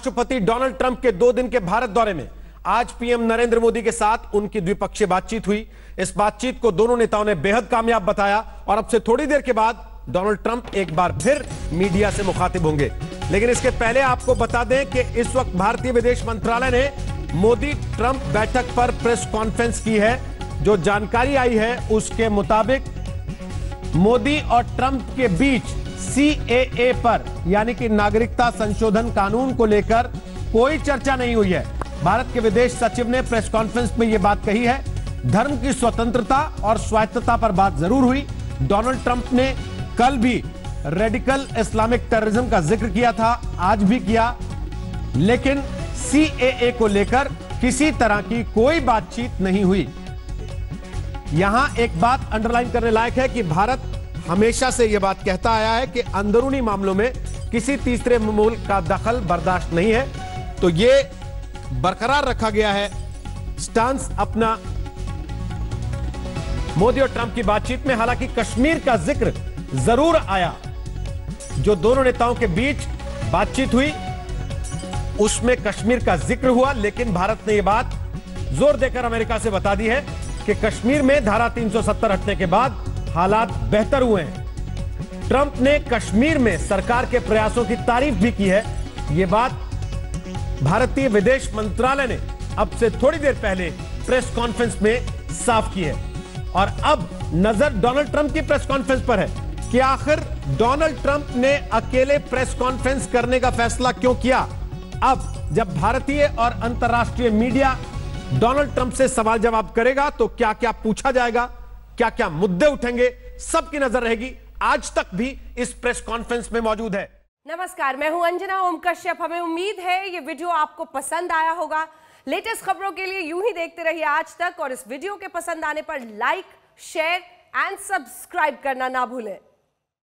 राष्ट्रपति Donald Trump के 2 दिन के भारत दौरे में आज पीएम नरेंद्र मोदी के साथ उनकी द्विपक्षीय बातचीत हुई। इस बातचीत को दोनों नेताओं ने बेहद कामयाब बताया और अब से थोड़ी देर के बाद डोनाल्ड ट्रंप एक बार फिर मीडिया से मुखातिब होंगे। लेकिन इसके पहले आपको बता दें कि इस वक्त भारतीय विदेश मंत्रालय ने मोदी ट्रंप बैठक पर प्रेस कॉन्फ्रेंस की है। जो जानकारी आई है उसके मुताबिक मोदी और ट्रंप के बीच सीएए पर यानी कि नागरिकता संशोधन कानून को लेकर कोई चर्चा नहीं हुई है। भारत के विदेश सचिव ने प्रेस कॉन्फ्रेंस में यह बात कही है। धर्म की स्वतंत्रता और स्वायत्तता पर बात जरूर हुई। डोनाल्ड ट्रंप ने कल भी रेडिकल इस्लामिक टेररिज्म का जिक्र किया था, आज भी किया, लेकिन सीएए को लेकर किसी तरह की कोई बातचीत नहीं हुई। यहां एक बात अंडरलाइन करने लायक है कि भारत हमेशा से यह बात कहता आया है कि अंदरूनी मामलों में किसी तीसरे मुल्क का दखल बर्दाश्त नहीं है। तो यह बरकरार रखा गया है स्टांस अपना मोदी और ट्रंप की बातचीत में। हालांकि कश्मीर का जिक्र जरूर आया। जो दोनों नेताओं के बीच बातचीत हुई उसमें कश्मीर का जिक्र हुआ, लेकिन भारत ने यह बात जोर देकर अमेरिका से बता दी है कि कश्मीर में धारा 370 हटने के बाद हालात बेहतर हुए हैं। ट्रंप ने कश्मीर में सरकार के प्रयासों की तारीफ भी की है। यह बात भारतीय विदेश मंत्रालय ने अब से थोड़ी देर पहले प्रेस कॉन्फ्रेंस में साफ की है। और अब नजर डोनाल्ड ट्रंप की प्रेस कॉन्फ्रेंस पर है कि आखिर डोनाल्ड ट्रंप ने अकेले प्रेस कॉन्फ्रेंस करने का फैसला क्यों किया। अब जब भारतीय और अंतर्राष्ट्रीय मीडिया डोनाल्ड ट्रंप से सवाल जवाब करेगा तो क्या क्या पूछा जाएगा, क्या क्या मुद्दे उठेंगे, सबकी नजर रहेगी। आज तक भी इस प्रेस कॉन्फ्रेंस में मौजूद है। नमस्कार, मैं हूं अंजना ओम कश्यप। हमें उम्मीद है ये वीडियो आपको पसंद आया होगा। लेटेस्ट खबरों के लिए यूं ही देखते रहिए आज तक और इस वीडियो के पसंद आने पर लाइक, शेयर एंड सब्सक्राइब करना ना भूलें।